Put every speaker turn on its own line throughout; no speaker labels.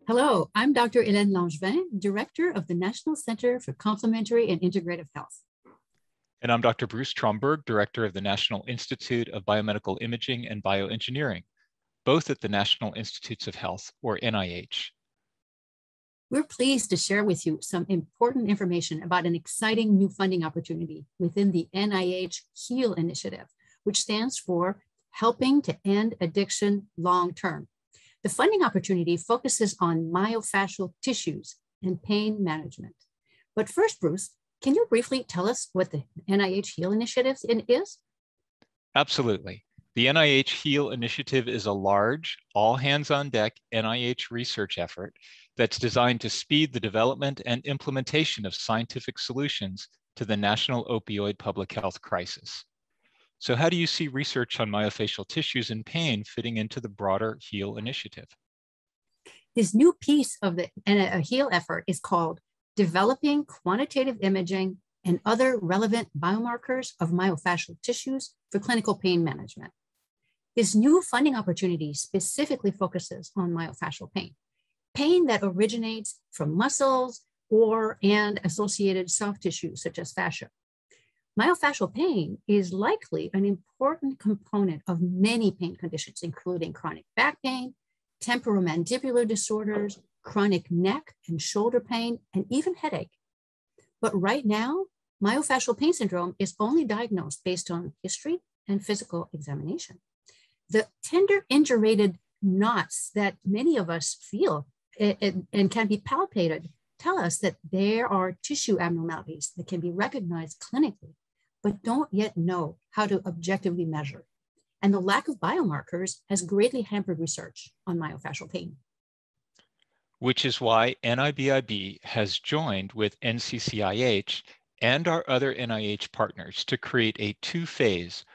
Hello, I'm Dr. Helene Langevin, Director of the National Center for Complementary and Integrative Health.
And I'm Dr. Bruce Tromberg, Director of the National Institute of Biomedical Imaging and Bioengineering, both at the National Institutes of Health, or NIH.
We're pleased to share with you some important information about an exciting new funding opportunity within the NIH HEAL Initiative, which stands for Helping to End Addiction Long-Term. The funding opportunity focuses on myofascial tissues and pain management. But first, Bruce, can you briefly tell us what the NIH HEAL Initiative is?
Absolutely. The NIH HEAL Initiative is a large, all-hands-on-deck NIH research effort that's designed to speed the development and implementation of scientific solutions to the national opioid public health crisis. So how do you see research on myofascial tissues and pain fitting into the broader HEAL initiative?
This new piece of the HEAL effort is called Developing Quantitative Imaging and Other Relevant Biomarkers of Myofascial Tissues for Clinical Pain Management. This new funding opportunity specifically focuses on myofascial pain, pain that originates from muscles and associated soft tissues such as fascia. Myofascial pain is likely an important component of many pain conditions, including chronic back pain, temporomandibular disorders, chronic neck and shoulder pain, and even headache. But right now, myofascial pain syndrome is only diagnosed based on history and physical examination. The tender indurated knots that many of us feel and can be palpated tell us that there are tissue abnormalities that can be recognized clinically, but don't yet know how to objectively measure. And the lack of biomarkers has greatly hampered research on myofascial pain.
Which is why NIBIB has joined with NCCIH and our other NIH partners to create a two-phase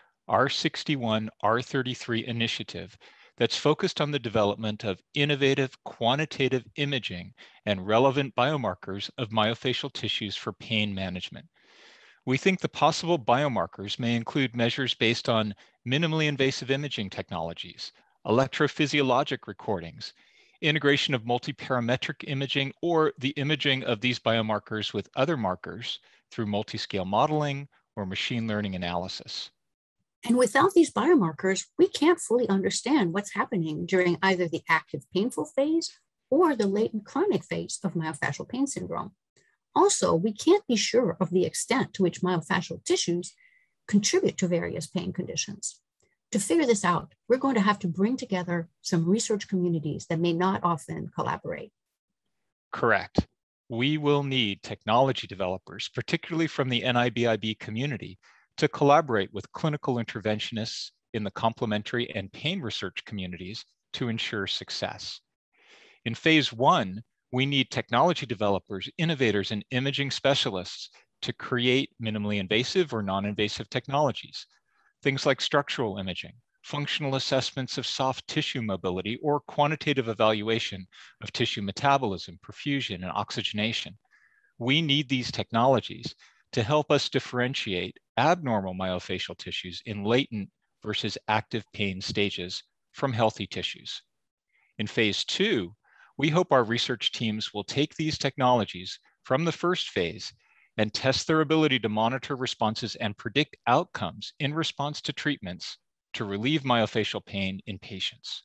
R61, R33 initiative that's focused on the development of innovative quantitative imaging and relevant biomarkers of myofascial tissues for pain management. We think the possible biomarkers may include measures based on minimally invasive imaging technologies, electrophysiologic recordings, integration of multiparametric imaging, or the imaging of these biomarkers with other markers through multiscale modeling or machine learning analysis.
And without these biomarkers, we can't fully understand what's happening during either the active painful phase or the latent chronic phase of myofascial pain syndrome. Also, we can't be sure of the extent to which myofascial tissues contribute to various pain conditions. To figure this out, we're going to have to bring together some research communities that may not often collaborate.
Correct. We will need technology developers, particularly from the NIBIB community, to collaborate with clinical interventionists in the complementary and pain research communities to ensure success. In phase one, we need technology developers, innovators, and imaging specialists to create minimally invasive or non-invasive technologies. Things like structural imaging, functional assessments of soft tissue mobility, or quantitative evaluation of tissue metabolism, perfusion, and oxygenation. We need these technologies to help us differentiate abnormal myofascial tissues in latent versus active pain stages from healthy tissues. In phase two, we hope our research teams will take these technologies from the first phase and test their ability to monitor responses and predict outcomes in response to treatments to relieve myofascial pain in patients.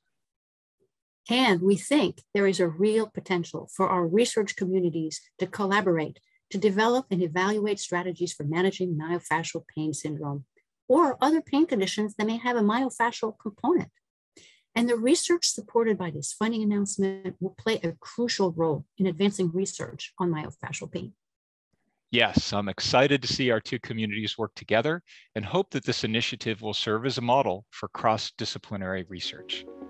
And we think there is a real potential for our research communities to collaborate to develop and evaluate strategies for managing myofascial pain syndrome or other pain conditions that may have a myofascial component. And the research supported by this funding announcement will play a crucial role in advancing research on myofascial pain.
Yes, I'm excited to see our two communities work together and hope that this initiative will serve as a model for cross-disciplinary research.